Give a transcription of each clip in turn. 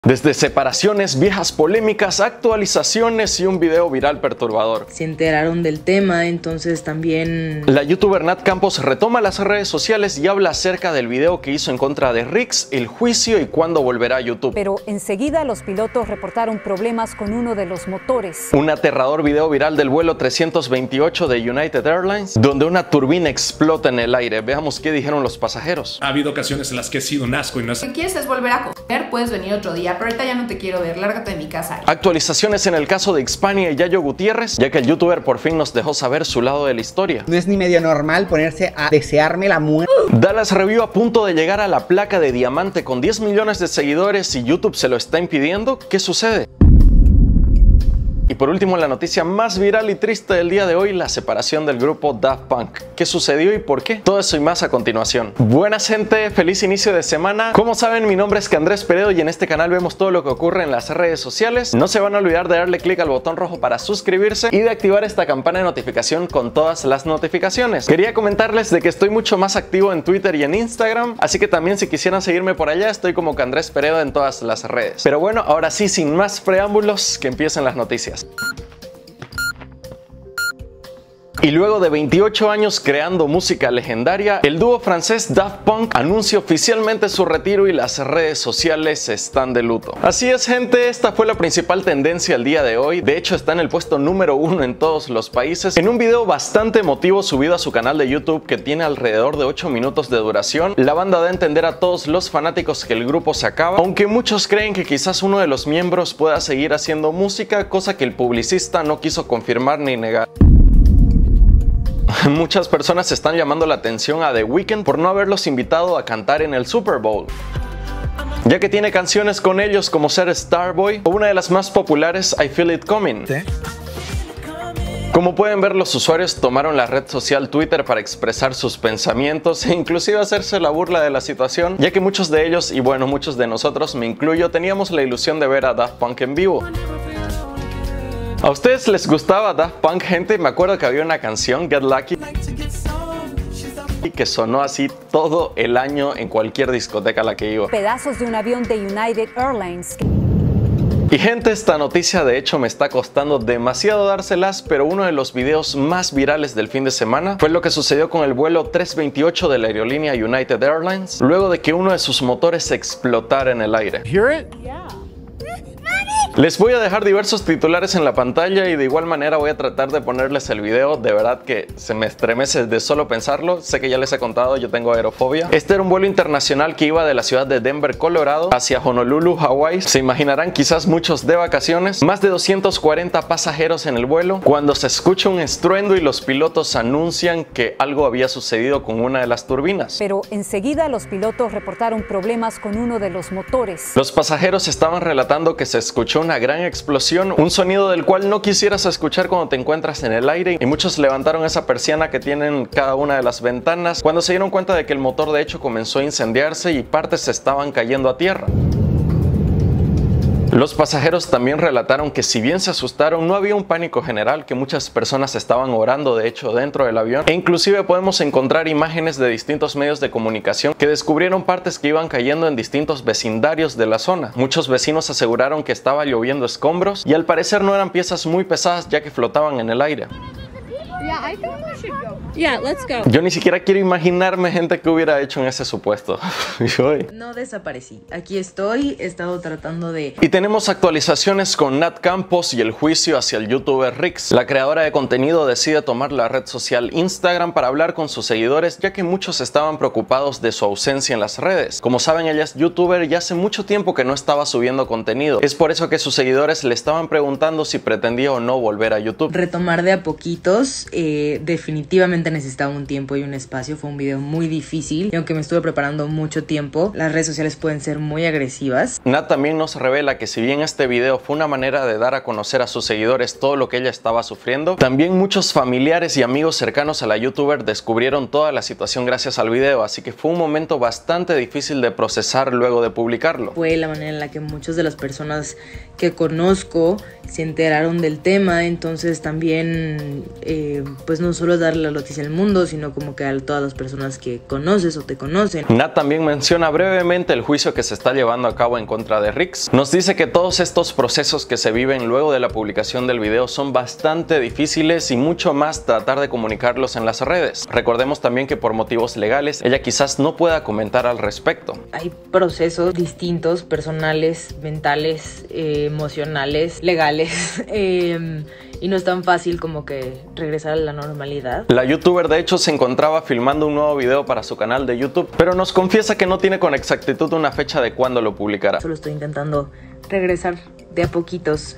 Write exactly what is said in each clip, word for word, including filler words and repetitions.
Desde separaciones, viejas polémicas, actualizaciones y un video viral perturbador. Se enteraron del tema, entonces también... La youtuber Nat Campos retoma las redes sociales y habla acerca del video que hizo en contra de Rix, el juicio y cuándo volverá a YouTube. Pero enseguida los pilotos reportaron problemas con uno de los motores. Un aterrador video viral del vuelo trescientos veintiocho de United Airlines, donde una turbina explota en el aire. Veamos qué dijeron los pasajeros. Ha habido ocasiones en las que he sido un asco y no es... Si quieres es volver a coger, puedes venir otro día. Pero ahorita ya no te quiero ver, lárgate de mi casa. Actualizaciones en el caso de Xpania y Yayo Gutiérrez, ya que el youtuber por fin nos dejó saber su lado de la historia. No es ni medio normal ponerse a desearme la muerte. Dallas Review a punto de llegar a la placa de diamante con diez millones de seguidores y YouTube se lo está impidiendo. ¿Qué sucede? Y por último, la noticia más viral y triste del día de hoy, la separación del grupo Daft Punk. ¿Qué sucedió y por qué? Todo eso y más a continuación. Buenas gente, feliz inicio de semana. Como saben, mi nombre es Andrés Peredo y en este canal vemos todo lo que ocurre en las redes sociales. No se van a olvidar de darle clic al botón rojo para suscribirse y de activar esta campana de notificación con todas las notificaciones. Quería comentarles de que estoy mucho más activo en Twitter y en Instagram, así que también si quisieran seguirme por allá, estoy como Andrés Peredo en todas las redes. Pero bueno, ahora sí, sin más preámbulos, que empiecen las noticias. Y luego de veintiocho años creando música legendaria, el dúo francés Daft Punk anuncia oficialmente su retiro y las redes sociales están de luto. Así es gente, esta fue la principal tendencia el día de hoy. De hecho está en el puesto número uno en todos los países. En un video bastante emotivo subido a su canal de YouTube que tiene alrededor de ocho minutos de duración, la banda da a entender a todos los fanáticos que el grupo se acaba, aunque muchos creen que quizás uno de los miembros pueda seguir haciendo música, cosa que el publicista no quiso confirmar ni negar. Muchas personas están llamando la atención a The Weeknd por no haberlos invitado a cantar en el Super Bowl, ya que tiene canciones con ellos como ser Starboy o una de las más populares, I Feel It Coming. ¿Sí? Como pueden ver, los usuarios tomaron la red social Twitter para expresar sus pensamientos e inclusive hacerse la burla de la situación, ya que muchos de ellos, y bueno, muchos de nosotros, me incluyo, teníamos la ilusión de ver a Daft Punk en vivo. ¿A ustedes les gustaba Daft Punk, gente? Me acuerdo que había una canción, Get Lucky, que sonó así todo el año en cualquier discoteca a la que iba. Pedazos de un avión de United Airlines. Y gente, esta noticia de hecho me está costando demasiado dárselas, pero uno de los videos más virales del fin de semana fue lo que sucedió con el vuelo trescientos veintiocho de la aerolínea United Airlines, luego de que uno de sus motores explotara en el aire. Hear it? Yeah. Les voy a dejar diversos titulares en la pantalla y de igual manera voy a tratar de ponerles el video. De verdad que se me estremece de solo pensarlo. Sé que ya les he contado, yo tengo aerofobia. Este era un vuelo internacional que iba de la ciudad de Denver, Colorado, hacia Honolulu, Hawái. Se imaginarán quizás muchos de vacaciones. Más de doscientos cuarenta pasajeros en el vuelo, cuando se escucha un estruendo y los pilotos anuncian que algo había sucedido con una de las turbinas. Pero enseguida los pilotos reportaron problemas con uno de los motores. Los pasajeros estaban relatando que se escuchó una gran explosión, un sonido del cual no quisieras escuchar cuando te encuentras en el aire, y muchos levantaron esa persiana que tienen cada una de las ventanas cuando se dieron cuenta de que el motor de hecho comenzó a incendiarse y partes se estaban cayendo a tierra. Los pasajeros también relataron que si bien se asustaron, no había un pánico general, que muchas personas estaban orando de hecho dentro del avión, e inclusive podemos encontrar imágenes de distintos medios de comunicación que descubrieron partes que iban cayendo en distintos vecindarios de la zona. Muchos vecinos aseguraron que estaba lloviendo escombros y al parecer no eran piezas muy pesadas ya que flotaban en el aire. Yeah, I think we should go. Yeah, let's go. Yo ni siquiera quiero imaginarme gente que hubiera hecho en ese supuesto. No desaparecí, aquí estoy, he estado tratando de... Y tenemos actualizaciones con Nat Campos y el juicio hacia el youtuber Rix. La creadora de contenido decide tomar la red social Instagram para hablar con sus seguidores, ya que muchos estaban preocupados de su ausencia en las redes. Como saben, ella es youtuber y hace mucho tiempo que no estaba subiendo contenido. Es por eso que sus seguidores le estaban preguntando si pretendía o no volver a YouTube. Retomar de a poquitos. Eh, definitivamente necesitaba un tiempo y un espacio. Fue un video muy difícil y aunque me estuve preparando mucho tiempo, las redes sociales pueden ser muy agresivas. Nat también nos revela que si bien este video fue una manera de dar a conocer a sus seguidores todo lo que ella estaba sufriendo, también muchos familiares y amigos cercanos a la youtuber descubrieron toda la situación gracias al video, así que fue un momento bastante difícil de procesar luego de publicarlo. Fue la manera en la que muchas de las personas que conozco se enteraron del tema, entonces también eh, pues pues no solo darle la noticia al mundo, sino como que a todas las personas que conoces o te conocen. Nat también menciona brevemente el juicio que se está llevando a cabo en contra de Rix. Nos dice que todos estos procesos que se viven luego de la publicación del video son bastante difíciles y mucho más tratar de comunicarlos en las redes. Recordemos también que por motivos legales ella quizás no pueda comentar al respecto. Hay procesos distintos, personales, mentales, eh, emocionales, legales, eh, y no es tan fácil como que regresar a la normalidad. La youtuber de hecho se encontraba filmando un nuevo video para su canal de YouTube, pero nos confiesa que no tiene con exactitud una fecha de cuándo lo publicará. Solo estoy intentando regresar de a poquitos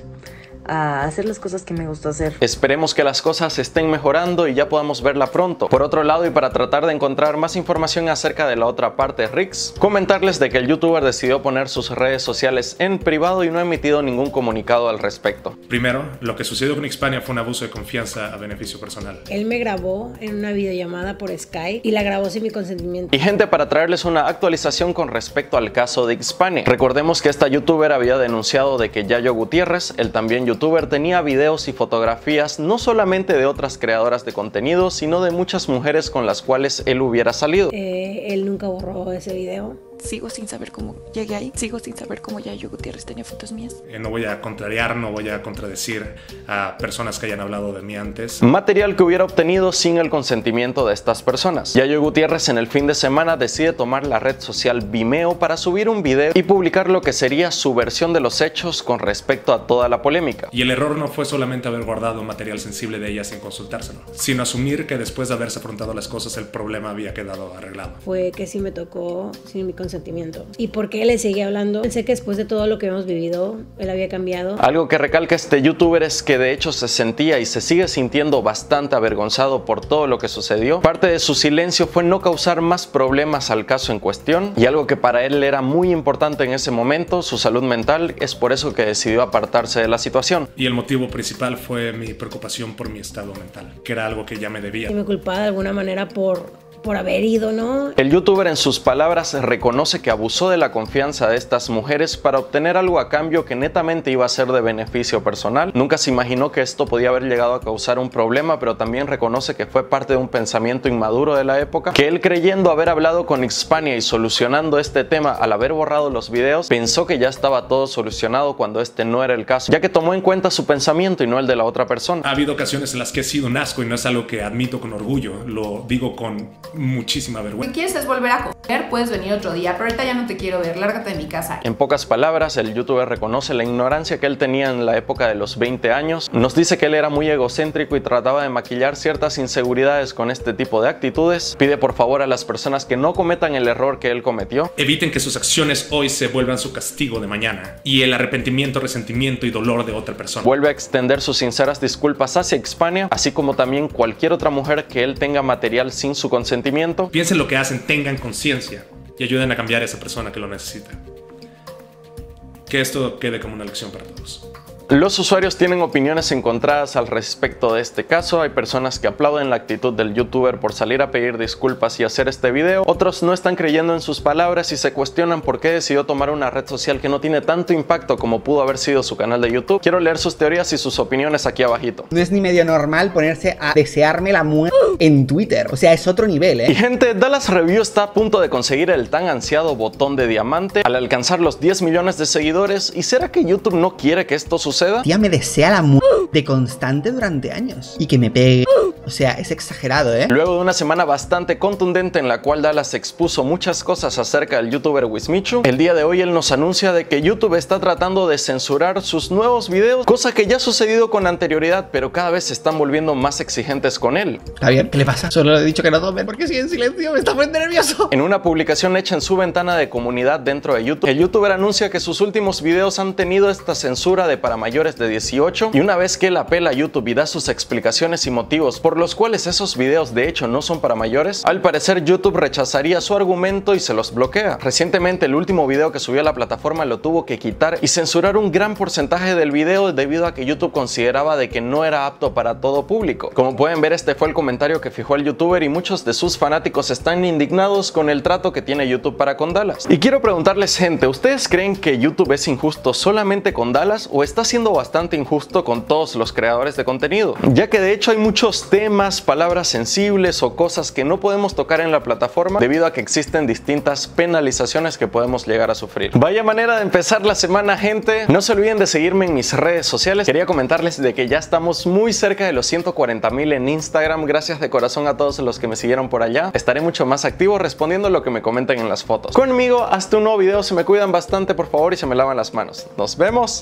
a hacer las cosas que me gusta hacer. Esperemos que las cosas estén mejorando y ya podamos verla pronto. Por otro lado, y para tratar de encontrar más información acerca de la otra parte de Rix, comentarles de que el youtuber decidió poner sus redes sociales en privado y no ha emitido ningún comunicado al respecto. Primero, lo que sucedió con Hispania fue un abuso de confianza a beneficio personal. Él me grabó en una videollamada por Skype y la grabó sin mi consentimiento. Y gente, para traerles una actualización con respecto al caso de Hispania. Recordemos que esta youtuber había denunciado de que Yayo Gutiérrez, el también youtuber, youtuber tenía videos y fotografías no solamente de otras creadoras de contenido, sino de muchas mujeres con las cuales él hubiera salido. Eh, él nunca borró ese video. Sigo sin saber cómo llegué ahí, sigo sin saber cómo Yayo Gutiérrez tenía fotos mías. Eh, no voy a contrariar, no voy a contradecir a personas que hayan hablado de mí antes. Material que hubiera obtenido sin el consentimiento de estas personas. Yayo Gutiérrez en el fin de semana decide tomar la red social Vimeo para subir un video y publicar lo que sería su versión de los hechos con respecto a toda la polémica. Y el error no fue solamente haber guardado material sensible de ella sin consultárselo, sino asumir que después de haberse afrontado las cosas el problema había quedado arreglado. Fue que sí me tocó sin mi consentimiento. ¿Y por qué le seguí hablando? Pensé que después de todo lo que hemos vivido, él había cambiado. Algo que recalca este youtuber es que de hecho se sentía y se sigue sintiendo bastante avergonzado por todo lo que sucedió. Parte de su silencio fue no causar más problemas al caso en cuestión, y algo que para él era muy importante en ese momento, su salud mental, es por eso que decidió apartarse de la situación. Y el motivo principal fue mi preocupación por mi estado mental, que era algo que ya me debía. Y me culpaba de alguna manera por... por haber ido, ¿no? El youtuber en sus palabras reconoce que abusó de la confianza de estas mujeres para obtener algo a cambio que netamente iba a ser de beneficio personal. Nunca se imaginó que esto podía haber llegado a causar un problema, pero también reconoce que fue parte de un pensamiento inmaduro de la época, que él, creyendo haber hablado con Hispania y solucionando este tema al haber borrado los videos, pensó que ya estaba todo solucionado cuando este no era el caso, ya que tomó en cuenta su pensamiento y no el de la otra persona. Ha habido ocasiones en las que he sido un asco y no es algo que admito con orgullo, lo digo con muchísima vergüenza. Si quieres es volver a comer, puedes venir otro día, pero ahorita ya no te quiero ver, lárgate de mi casa. En pocas palabras, el youtuber reconoce la ignorancia que él tenía en la época de los veinte años, nos dice que él era muy egocéntrico y trataba de maquillar ciertas inseguridades con este tipo de actitudes, pide por favor a las personas que no cometan el error que él cometió. Eviten que sus acciones hoy se vuelvan su castigo de mañana y el arrepentimiento, resentimiento y dolor de otra persona. Vuelve a extender sus sinceras disculpas hacia Hispania, así como también cualquier otra mujer que él tenga material sin su consentimiento. Piensen lo que hacen, tengan conciencia y ayuden a cambiar a esa persona que lo necesita. Que esto quede como una lección para todos. Los usuarios tienen opiniones encontradas al respecto de este caso. Hay personas que aplauden la actitud del youtuber por salir a pedir disculpas y hacer este video. Otros no están creyendo en sus palabras y se cuestionan por qué decidió tomar una red social que no tiene tanto impacto como pudo haber sido su canal de YouTube. Quiero leer sus teorías y sus opiniones aquí abajito. No es ni medio normal ponerse a desearme la muerte en Twitter. O sea, es otro nivel, ¿eh? Y gente, Dallas Review está a punto de conseguir el tan ansiado botón de diamante al alcanzar los diez millones de seguidores. ¿Y será que YouTube no quiere que esto suceda? Tía, me desea la muerte de constante durante años. Y que me pegue. O sea, es exagerado, ¿eh? Luego de una semana bastante contundente en la cual Dallas expuso muchas cosas acerca del youtuber Wismichu, el día de hoy él nos anuncia de que YouTube está tratando de censurar sus nuevos videos, cosa que ya ha sucedido con anterioridad, pero cada vez se están volviendo más exigentes con él. Javier, ¿qué le pasa? Solo le he dicho que no tome porque sigue en silencio, me está poniendo nervioso. En una publicación hecha en su ventana de comunidad dentro de YouTube, el youtuber anuncia que sus últimos videos han tenido esta censura de para mayores de dieciocho, y una vez que él apela a YouTube y da sus explicaciones y motivos por los cuales esos videos de hecho no son para mayores, al parecer YouTube rechazaría su argumento y se los bloquea. Recientemente el último video que subió a la plataforma lo tuvo que quitar y censurar un gran porcentaje del video debido a que YouTube consideraba de que no era apto para todo público. Como pueden ver, este fue el comentario que fijó el youtuber y muchos de sus fanáticos están indignados con el trato que tiene YouTube para con Dallas. Y quiero preguntarles, gente, ¿ustedes creen que YouTube es injusto solamente con Dallas o está siendo bastante injusto con todos los creadores de contenido? Ya que de hecho hay muchos temas temas, palabras sensibles o cosas que no podemos tocar en la plataforma debido a que existen distintas penalizaciones que podemos llegar a sufrir. Vaya manera de empezar la semana, gente. No se olviden de seguirme en mis redes sociales. Quería comentarles de que ya estamos muy cerca de los ciento cuarenta mil en Instagram. Gracias de corazón a todos los que me siguieron por allá. Estaré mucho más activo respondiendo lo que me comenten en las fotos. Conmigo hasta un nuevo video. Se me cuidan bastante, por favor, y se me lavan las manos. Nos vemos.